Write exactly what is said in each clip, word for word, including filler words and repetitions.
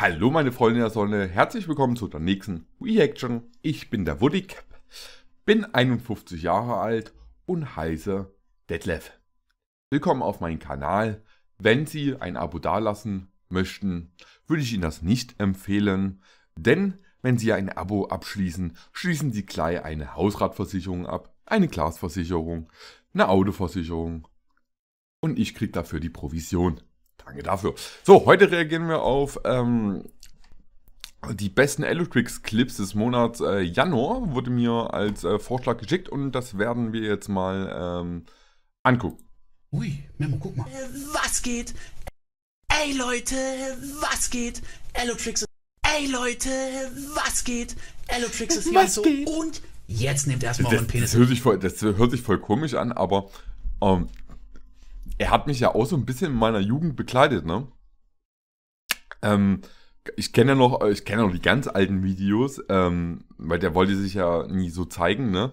Hallo meine Freunde der Sonne, herzlich willkommen zu der nächsten Reaction. Ich bin der Woodik, bin einundfünfzig Jahre alt und heiße Detlef. Willkommen auf meinem Kanal. Wenn Sie ein Abo dalassen möchten, würde ich Ihnen das nicht empfehlen, denn wenn Sie ein Abo abschließen, schließen Sie gleich eine Hausratversicherung ab, eine Glasversicherung, eine Autoversicherung und ich kriege dafür die Provision. Danke dafür. So, heute reagieren wir auf ähm, die besten Elotrix-Clips des Monats äh, Januar. Wurde mir als äh, Vorschlag geschickt und das werden wir jetzt mal ähm, angucken. Ui, Memo, guck mal. Was geht? Ey Leute, was geht? Elotrix ist... Ey Leute, was geht? Elotrix ist hier so. Und jetzt nehmt erstmal euren Penis. Das hört, sich voll, das hört sich voll komisch an, aber... Ähm, Er hat mich ja auch so ein bisschen in meiner Jugend begleitet, ne? Ähm, ich kenne ja noch, ich kenne ja noch die ganz alten Videos, ähm, weil der wollte sich ja nie so zeigen, ne?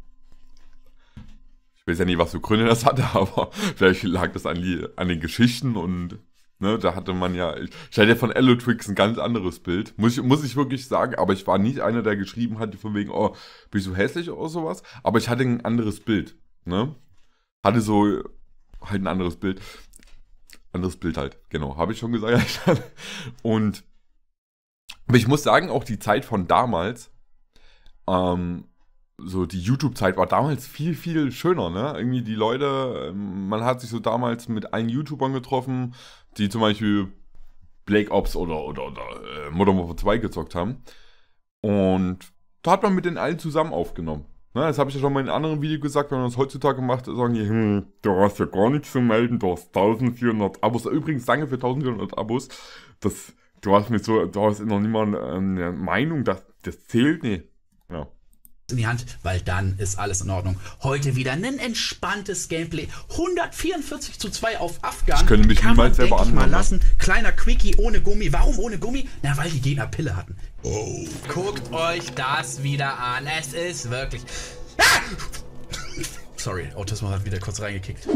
Ich weiß ja nicht, was für Gründe das hatte, aber vielleicht lag das an, die, an den Geschichten und, ne, da hatte man ja, ich, ich hatte ja von Elotrix ein ganz anderes Bild, muss ich, muss ich wirklich sagen, aber ich war nicht einer, der geschrieben hat, von wegen, oh, bin ich so hässlich oder sowas, aber ich hatte ein anderes Bild, ne? Hatte so... halt ein anderes Bild. Anderes Bild halt, genau, habe ich schon gesagt. Und aber ich muss sagen, auch die Zeit von damals, ähm, so die YouTube-Zeit war damals viel, viel schöner, ne? Irgendwie die Leute, man hat sich so damals mit allen YouTubern getroffen, die zum Beispiel Black Ops oder, oder, oder äh, Modern Warfare zwei gezockt haben. Und da hat man mit den allen zusammen aufgenommen. Na, das habe ich ja schon mal in einem anderen Video gesagt, wenn man das heutzutage macht, sagen die, hm, du hast ja gar nichts zu melden, du hast eintausendvierhundert Abos. Übrigens, danke für eintausendvierhundert Abos. Das, du hast mir so, du hast noch niemand eine Meinung, das, das zählt nicht. Ja. In die Hand, weil dann ist alles in Ordnung. Heute wieder ein entspanntes Gameplay. hundertvierundvierzig zu zwei auf Afghan. Ich könnte mich Kann niemals man, selber denk ich mal anhören. lassen. Kleiner Quickie ohne Gummi. Warum ohne Gummi? Na, weil die Gegner Pille hatten. Oh. Guckt euch das wieder an. Es ist wirklich... Ah! Sorry, Autismus hat wieder kurz reingekickt.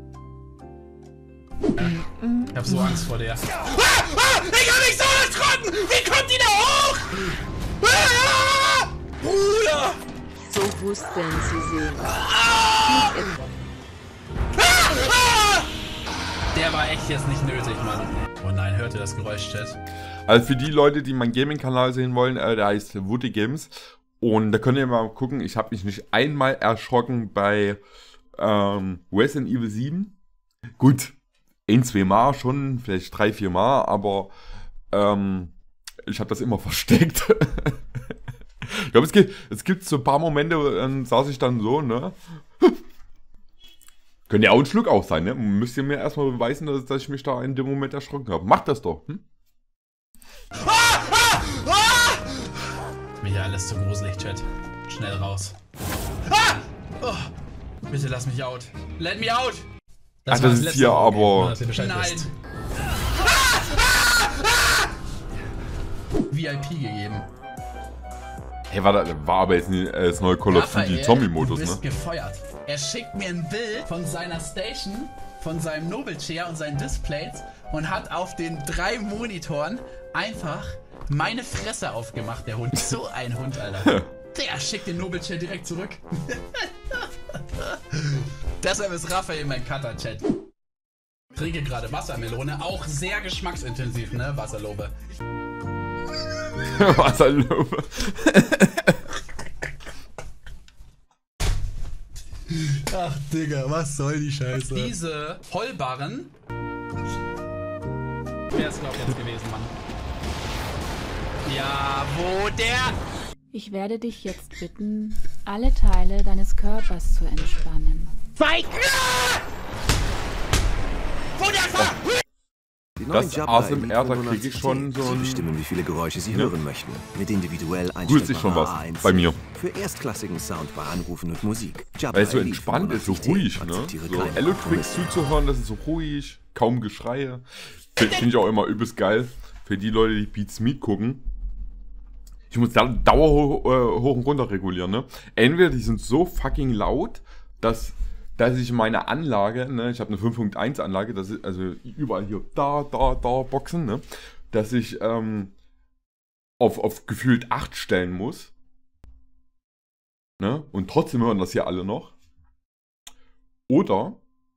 Ich hab so Angst vor der. Ah! Ah! Ich hab mich so erschrocken! Wie kommt die da hoch? Ah! Bruder! So wussten sie sehen. Ah! Ah! Der war echt jetzt nicht nötig, Mann. Oh nein, hört ihr das Geräusch, Chat? Also für die Leute, die meinen Gaming-Kanal sehen wollen, äh, der heißt Woodik Games. Und da könnt ihr mal gucken, ich habe mich nicht einmal erschrocken bei ähm, Resident Evil sieben. Gut, ein, zwei Mal schon, vielleicht drei, vier Mal, aber ähm, ich habe das immer versteckt. Ich glaube, es gibt, es gibt so ein paar Momente, dann saß ich dann so, ne? Könnte ja auch ein Schluck auch sein, ne? Müsst ihr mir erstmal beweisen, dass, dass ich mich da in dem Moment erschrocken habe. Macht das doch, hm? Ah! Ah! Ah! Mir hier alles zu gruselig, Chat. Schnell raus. Ah! Oh, bitte lass mich out. Let me out! Das Ach, das ist hier aber... Okay. Nein! Ah! Ah! Ah! V I P gegeben. Hey, war, da, war aber jetzt nie, äh, das neue Call of Duty Zombie-Modus, ne? Du bist gefeuert. Er schickt mir ein Bild von seiner Station, von seinem Noble Chair und seinen Displays und hat auf den drei Monitoren einfach meine Fresse aufgemacht, der Hund. So ein Hund, Alter. Der schickt den Noble Chair direkt zurück. Deshalb ist Raphael mein Cutter-Chat. Trinke gerade Wassermelone, auch sehr geschmacksintensiv, ne? Wasserlobe. Wasserlobe. Ach, Digga, was soll die Scheiße? Diese Vollbarren. Wer ist, glaub ich, jetzt gewesen, Mann? Ja, wo der... Ich werde dich jetzt bitten, alle Teile deines Körpers zu entspannen. Feig! Wo der war! Das A S M R, da kriege ich schon so ein... Sie bestimmen, wie viele Geräusche Sie ja. hören möchten. Mit individuell Grüßt sich schon was bei mir. Für erstklassigen Sound bei Anrufen und Musik. Weil es so entspannt ist, so ruhig, ne? So Elotrix zuzuhören, das ist so ruhig, kaum Geschreie. Finde ich auch immer übelst geil. Für die Leute, die Beats Meat gucken. Ich muss da Dauer hoch, äh, hoch und runter regulieren, ne? Entweder die sind so fucking laut, dass, dass ich meine Anlage, ne, ich habe eine fünf Punkt eins Anlage, das ist also überall hier da, da, da Boxen, ne? dass ich ähm, auf, auf gefühlt acht stellen muss. Ne? Und trotzdem hören das hier alle noch. Oder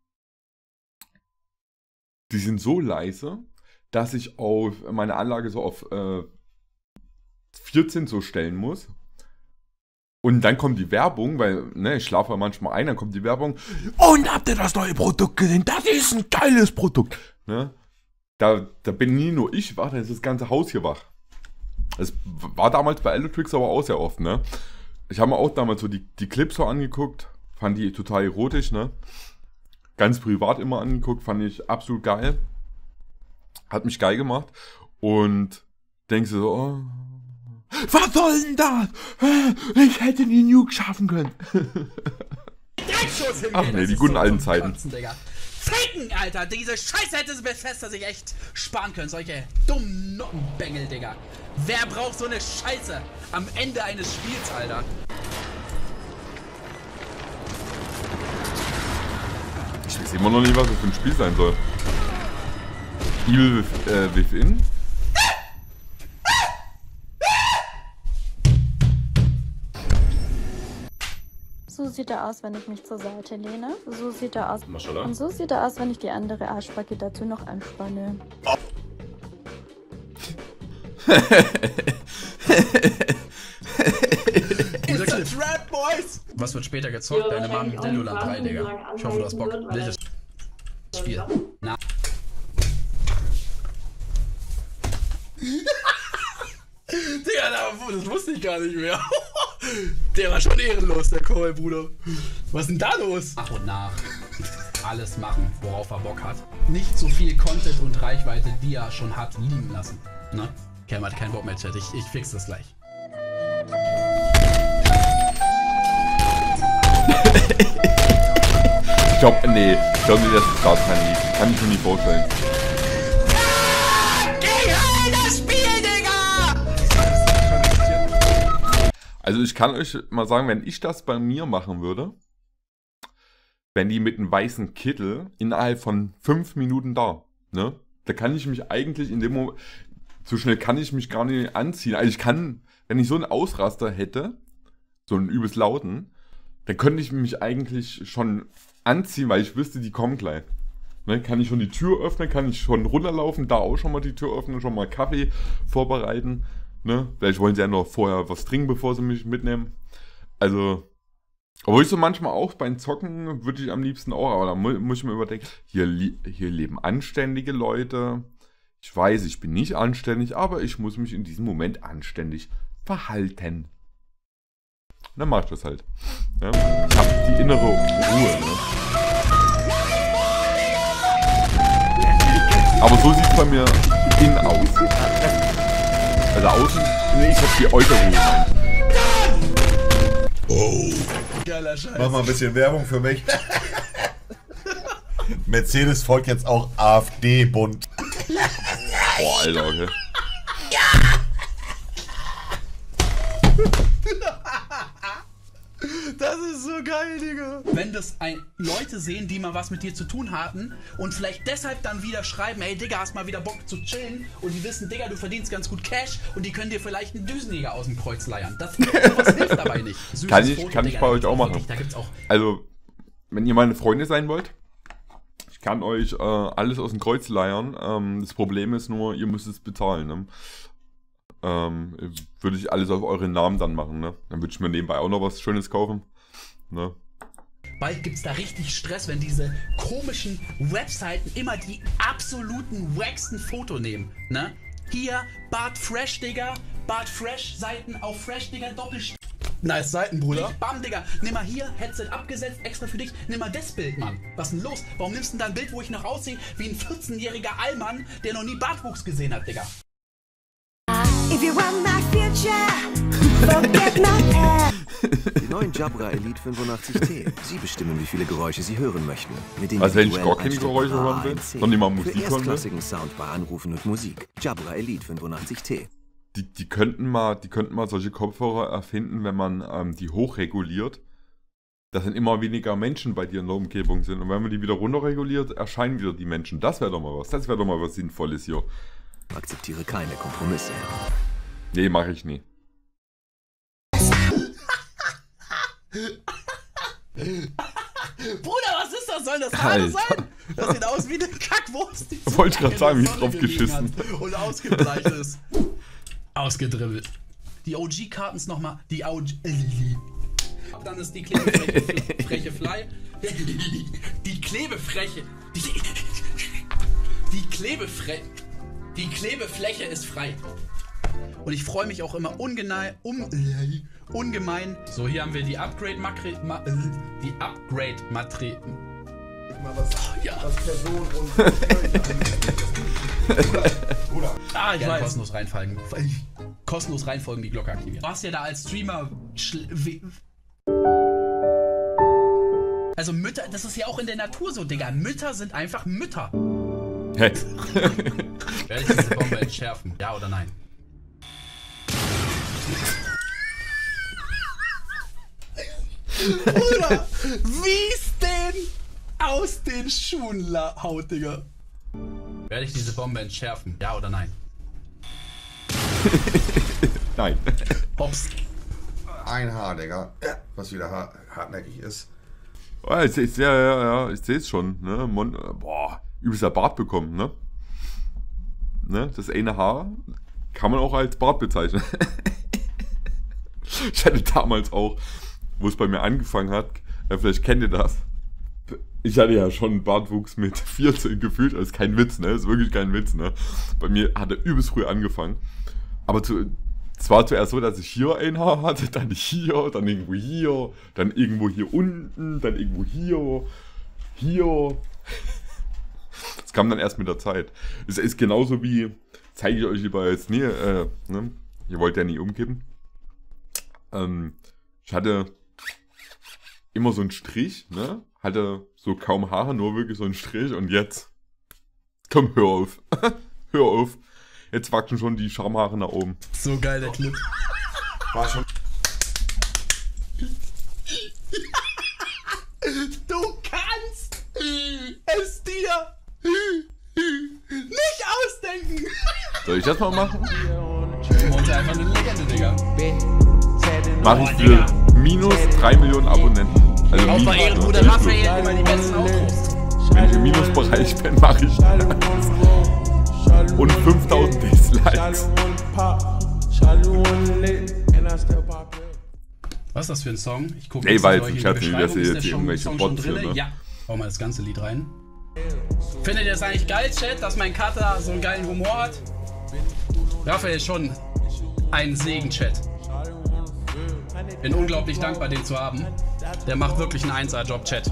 die sind so leise, dass ich auf meine Anlage so auf äh, vierzehn so stellen muss. Und dann kommt die Werbung, weil ne, ich schlafe manchmal ein, dann kommt die Werbung. Und habt ihr das neue Produkt gesehen? Das ist ein geiles Produkt. Ne? Da, da bin nie nur ich wach, da ist das ganze Haus hier wach. Das war damals bei Elotrix aber auch sehr oft. Ne? Ich habe mir auch damals so die, die Clips so angeguckt, fand die total erotisch. Ne? Ganz privat immer angeguckt, fand ich absolut geil. Hat mich geil gemacht. Und denkst du so, oh, was soll denn das? Ich hätte die Nuke schaffen können. Ach nee, die guten alten Zeiten. Ficken, Alter! Diese Scheiße hätte Bethesda sich echt sparen können. Solche dummen Nockenbengel, Digga. Wer braucht so eine Scheiße am Ende eines Spiels, Alter? Ich weiß immer noch nicht, was das für ein Spiel sein soll. Evil with, äh, Within? So sieht er aus, wenn ich mich zur Seite lehne. So sieht er aus. Maschallah. Und so sieht er aus, wenn ich die andere Arschbacke dazu noch anspanne. It's a trap, boys! Was wird später gezockt? Deine Mom mit Dildoland drei, Digga. Ich hoffe, du hast Bock. Wildes Spiel. Na. Digga, das wusste ich gar nicht mehr. Der war schon ehrenlos, der Cole, Bruder. Was ist denn da los? Nach und nach. Alles machen, worauf er Bock hat. Nicht so viel Content und Reichweite, die er schon hat, liegen lassen. Ne? Cam hat keinen Bock mehr, Chat. Ich, ich fix das gleich. Ich glaub, nee, ich glaube nicht, dass es das kann liegt. Kann ich mir nicht vorstellen. Also ich kann euch mal sagen, wenn ich das bei mir machen würde, wenn die mit einem weißen Kittel innerhalb von fünf Minuten da, ne? Da kann ich mich eigentlich in dem Moment, so schnell kann ich mich gar nicht anziehen. Also ich kann, wenn ich so einen Ausraster hätte, so einen übelst lauten, dann könnte ich mich eigentlich schon anziehen, weil ich wüsste, die kommen gleich. Ne? Kann ich schon die Tür öffnen, kann ich schon runterlaufen, da auch schon mal die Tür öffnen, schon mal Kaffee vorbereiten. Ne? Vielleicht wollen sie ja noch vorher was trinken, bevor sie mich mitnehmen. Also, obwohl ich so manchmal auch beim Zocken würde ich am liebsten auch, aber da mu muss ich mir überdenken, hier, hier leben anständige Leute. Ich weiß, ich bin nicht anständig, aber ich muss mich in diesem Moment anständig verhalten. Und dann mach ich das halt. Ja? Ich hab die innere Ruhe. Ne? Aber so sieht es bei mir innen aus. Also außen, nee, ich hab die äußere Ruhe. Oh. Geiler Scheiß. Mach mal ein bisschen Werbung für mich. Mercedes folgt jetzt auch AfD-Bund. Boah, Alter, okay. Das ist so geil, Digga. Wenn das ein, Leute sehen, die mal was mit dir zu tun hatten und vielleicht deshalb dann wieder schreiben, hey Digga, hast mal wieder Bock zu chillen und die wissen, Digga, du verdienst ganz gut Cash und die können dir vielleicht einen Düsenjäger aus dem Kreuz leiern. Das sowas hilft dabei nicht. Süßes Kann ich, Foto, kann Digga, ich bei euch da auch machen. wirklich, da gibt's auch Also, wenn ihr meine Freunde sein wollt, ich kann euch äh, alles aus dem Kreuz leiern. Ähm, das Problem ist nur, ihr müsst es bezahlen. Ne? Ähm, würde ich alles auf euren Namen dann machen. Ne? Dann würde ich mir nebenbei auch noch was Schönes kaufen. Ne? Bald gibt's da richtig Stress, wenn diese komischen Webseiten immer die absoluten wacksten Foto nehmen, ne? Hier, Bart Fresh, Digga, Bart Fresh, Seiten auf Fresh, Digga, Doppelst... Nice Seiten, Bruder. Bam, Digga, nimm mal hier, Headset abgesetzt, extra für dich, nimm mal das Bild, Mann. Was denn los? Warum nimmst du denn da ein Bild, wo ich noch aussehe wie ein vierzehnjähriger Allmann, der noch nie Bartwuchs gesehen hat, Digga? If you want my future, forget my past. Die neuen Jabra Elite fünfundachtzig T. Sie bestimmen, wie viele Geräusche Sie hören möchten. Mit den Also wenn ich gar keine Geräusche hören will, noch nicht mal Musik Für hören will. erstklassigen Sound bei Anrufen und Musik. Jabra Elite fünfundachtzig T. Die, die, könnten mal, die könnten mal solche Kopfhörer erfinden, wenn man ähm, die hochreguliert, dass dann immer weniger Menschen bei dir in der Umgebung sind. Und wenn man die wieder runterreguliert, erscheinen wieder die Menschen. Das wäre doch mal was. Das wäre doch mal was Sinnvolles hier. Akzeptiere keine Kompromisse. Nee, mache ich nie. Bruder, was ist das? Soll das Haare Alter. sein? Das sieht aus wie eine Kackwurst, die zu Wollte ich lange grad sagen, in wie der drauf Sonne gelegen geschissen. hat und ausgebleicht ist. Ausgedribbelt. Die O G-Karten ist nochmal. Die O G. Dann ist die klebefreche freche Fly. Die klebefreche. Die, die klebefre. Die Klebefläche ist frei. Und ich freue mich auch immer ungemein, um, ungemein. So, hier haben wir die Upgrade Makri, ma, äh, die Upgrade Matri. Was, Ja. was Person und Bruder. Ah, ich weiß. Kostenlos reinfolgen. Kostenlos reinfolgen, die Glocke aktivieren. Du hast ja da als Streamer. Also Mütter, das ist ja auch in der Natur so, Digga. Mütter sind einfach Mütter. Hä? Werde ich diese Bombe entschärfen? Ja oder nein? Bruder, wie's denn aus den Schuhen la- haut, Digga? Werde ich diese Bombe entschärfen? Ja oder nein? Nein. Hops. Ein Haar, Digga. Was wieder har hartnäckig ist. Oh, ich seh's, ja, ja, ja, ich seh's schon, ne? Mon boah, übelster Bart bekommen, ne? Ne? Das eine Haar kann man auch als Bart bezeichnen. Ich hatte damals auch, wo es bei mir angefangen hat, ja, vielleicht kennt ihr das. Ich hatte ja schon einen Bartwuchs mit vierzehn gefühlt, das ist kein Witz, ne? Das ist wirklich kein Witz, ne? Bei mir hat er übelst früh angefangen. Aber zu, es war zuerst so, dass ich hier ein Haar hatte, dann hier, dann irgendwo hier, dann irgendwo hier unten, dann irgendwo hier, hier. Das kam dann erst mit der Zeit. Es ist genauso wie, zeige ich euch lieber jetzt nie, äh, ne? Ihr wollt ja nie umkippen. Ähm, ich hatte immer so einen Strich, ne? Hatte so kaum Haare, nur wirklich so einen Strich und jetzt, komm, hör auf, hör auf. Jetzt wachsen schon die Schamhaare nach oben. So geil, der Clip. War schon. Du kannst es dir nicht ausdenken. Soll ich das mal machen? Und einfach eine Legende, Digga. Mach ich für minus drei Millionen Abonnenten. Also Auch bei minus, Ehrenbruder ne? Raphael immer die besten Outros. Wenn ich im Minusbereich bin, mache ich und fünftausend Dislikes. Was ist das für ein Song? Ich gucke Ey, weil euch in die Scherz, nicht, dass Beschreibung. ihr Ist jetzt der hier Song- irgendwelche Song schon Bots hier, drinne? ne? Ja. Hau mal das ganze Lied rein. Findet ihr das eigentlich geil, Chat, dass mein Cutter so einen geilen Humor hat? Raphael ist schon ein Segen, Chat. Bin unglaublich dankbar, den zu haben. Der macht wirklich einen eins A-Job, Chat.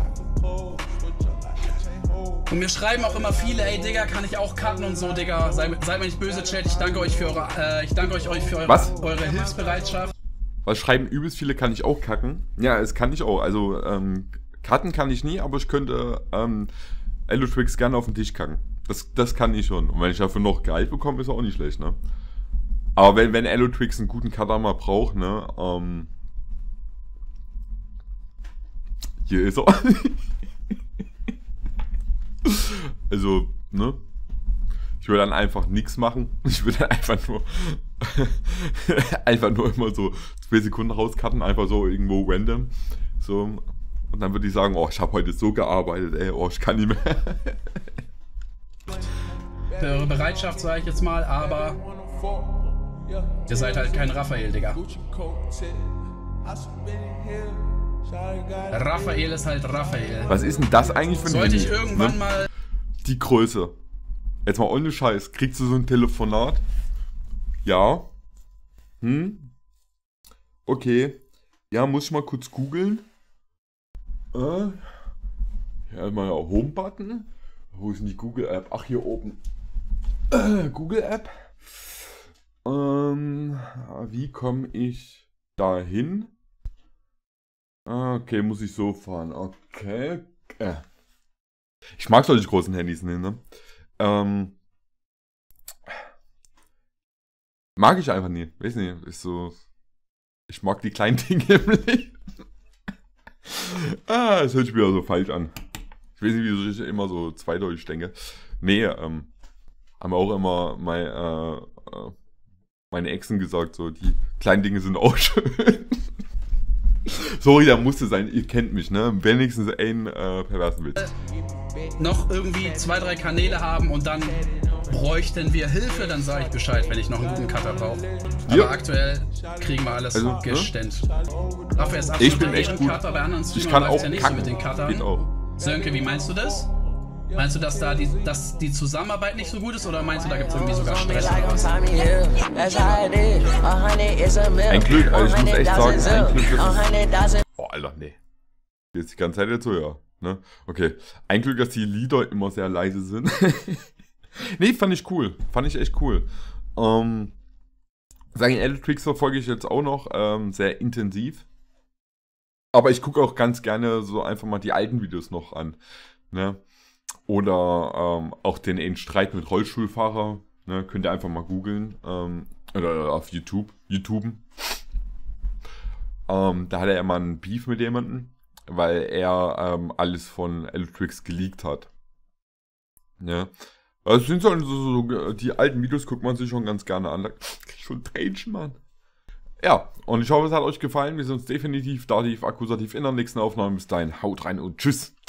Und mir schreiben auch immer viele, ey Digga, kann ich auch cutten und so, Digga. Seid, seid mir nicht böse, Chat. Ich danke euch für eure, äh, ich danke euch, euch für eure, Was? eure Hilfsbereitschaft. Was schreiben übelst viele, kann ich auch kacken? Ja, es kann ich auch. Also, ähm, cutten kann ich nie, aber ich könnte, ähm, Elotrix gerne auf den Tisch kacken. Das, das kann ich schon. Und wenn ich dafür noch Gehalt bekomme, ist auch nicht schlecht, ne? Aber wenn, wenn Elotrix einen guten Cutter mal braucht, ne, ähm, hier ist er. Also, ne? Ich würde dann einfach nichts machen. Ich würde dann einfach nur einfach nur immer so zwei Sekunden rauscutten, einfach so irgendwo random. So. Und dann würde ich sagen, oh, ich habe heute so gearbeitet, ey, oh, ich kann nicht mehr. Für eure Bereitschaft, sage ich jetzt mal, aber ihr seid halt kein Raphael, Digga. Raphael ist halt Raphael. Was ist denn das eigentlich für ein Sollte Handy? ich irgendwann Ne? mal... Die Größe. Jetzt mal ohne Scheiß. Kriegst du so ein Telefonat? Ja. Hm? Okay. Ja, muss ich mal kurz googeln. Äh. Ja, mal Home-Button. Wo ist denn die Google-App? Ach, hier oben. Äh, Google-App. Ähm, wie komme ich dahin? Okay, muss ich so fahren. Okay. Äh. Ich mag solche großen Handys nicht, ne? Ähm, mag ich einfach nie. Weiß nicht, ist so. Ich mag die kleinen Dinge im Leben. Ah, das hört sich wieder so falsch an. Ich weiß nicht, wieso ich immer so zweideutig denke. Nee, ähm. haben auch immer mein, äh, äh, meine Exen gesagt, so, die kleinen Dinge sind auch schön. Sorry, da musste sein, ihr kennt mich, ne? Wenigstens einen äh, perversen Witz. Noch irgendwie zwei, drei Kanäle haben und dann bräuchten wir Hilfe, dann sage ich Bescheid, wenn ich noch einen guten Cutter brauche. Aber Ja. aktuell kriegen wir alles Also, ne? gestemmt. Dafür ist Ich bin absoluter echt gut. Ehrencutter, bei anderen Ich Streamern kann läuft's auch ja nicht kacken. so mit den Cuttern. Geht auch. Sönke, wie meinst du das? Meinst du, dass da die, dass die Zusammenarbeit nicht so gut ist oder meinst du, da gibt es irgendwie sogar Stress oder was? Ein Glück, also ich muss echt sagen, ein Glück, dass es... Oh, Alter, nee. Jetzt die ganze Zeit jetzt so, ja. Ne? Okay. Ein Glück, dass die Lieder immer sehr leise sind. Nee, fand ich cool. Fand ich echt cool. Ähm, sagen, Electrix verfolge ich jetzt auch noch ähm, sehr intensiv. Aber ich gucke auch ganz gerne so einfach mal die alten Videos noch an. Ne? Oder ähm, auch den einen Streit mit Rollstuhlfahrer. Ne? Könnt ihr einfach mal googeln. Ähm, oder auf YouTube. YouTuben. Ähm, da hat er ja mal einen Beef mit jemandem, weil er ähm, alles von Electrix geleakt hat. Ja. Also sind so, so, so, die alten Videos guckt man sich schon ganz gerne an. Da krieg ich schon Tränen, Mann. Ja, und ich hoffe, es hat euch gefallen. Wir sind uns definitiv, dativ, akkusativ in der nächsten Aufnahme. Bis dahin, haut rein und tschüss.